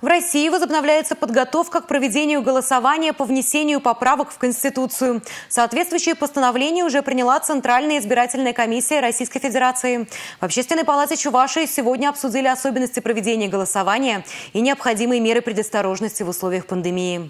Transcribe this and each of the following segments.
В России возобновляется подготовка к проведению голосования по внесению поправок в Конституцию. Соответствующее постановление уже приняла Центральная избирательная комиссия Российской Федерации. В Общественной палате Чувашии сегодня обсудили особенности проведения голосования и необходимые меры предосторожности в условиях пандемии.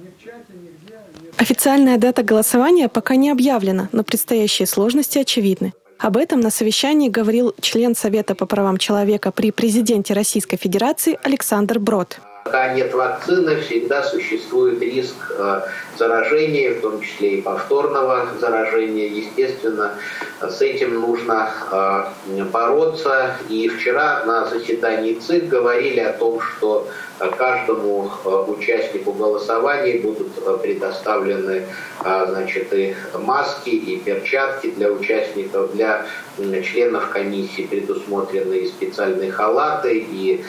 Официальная дата голосования пока не объявлена, но предстоящие сложности очевидны. Об этом на совещании говорил член Совета по правам человека при президенте Российской Федерации Александр Брод. Пока нет вакцины, всегда существует риск заражения, в том числе и повторного заражения. Естественно, с этим нужно бороться. И вчера на заседании ЦИК говорили о том, что каждому участнику голосования будут предоставлены и маски, и перчатки для участников, для членов комиссии предусмотрены и специальные халаты, и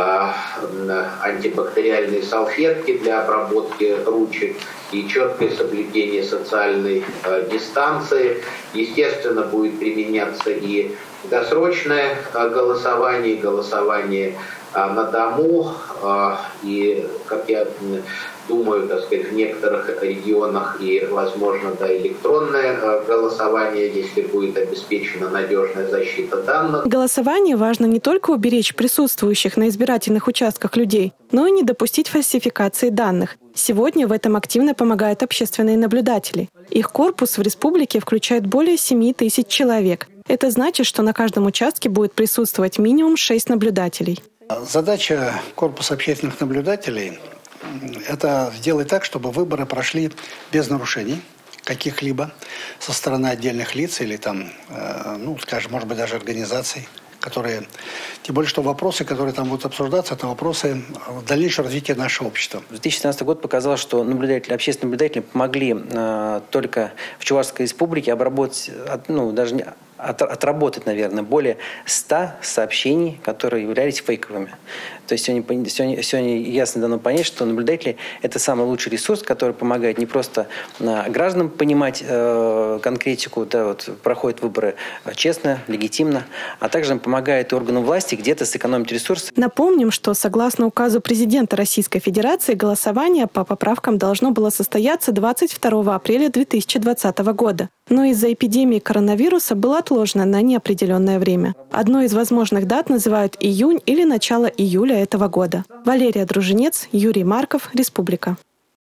антибактериальные салфетки для обработки ручек, и четкое соблюдение социальной дистанции. Естественно, будет применяться и досрочное голосование, голосование на дому, и, как я думаю, в некоторых регионах и, возможно, электронное голосование, если будет обеспечена надежная защита данных. Голосование важно не только уберечь присутствующих на избирательных участках людей, но и не допустить фальсификации данных. Сегодня в этом активно помогают общественные наблюдатели. Их корпус в республике включает более 7 тысяч человек. Это значит, что на каждом участке будет присутствовать минимум 6 наблюдателей. Задача корпуса общественных наблюдателей – это сделать так, чтобы выборы прошли без нарушений каких-либо со стороны отдельных лиц или может быть, даже организаций, которые… Тем более, что вопросы, которые там будут обсуждаться, это вопросы дальнейшего развития нашего общества. 2017 год показал, что общественные наблюдатели помогли только в Чувашской республике обработать, отработать, наверное, более 100 сообщений, которые являлись фейковыми. То есть сегодня ясно дано понять, что наблюдатели – это самый лучший ресурс, который помогает не просто гражданам понимать конкретику, проходят выборы честно, легитимно, а также помогает и органам власти где-то сэкономить ресурсы. Напомним, что согласно указу президента Российской Федерации голосование по поправкам должно было состояться 22 апреля 2020 года. Но из-за эпидемии коронавируса было отложено на неопределенное время. Одной из возможных дат называют июнь или начало июля этого года. Валерия Дружинец, Юрий Марков, Республика.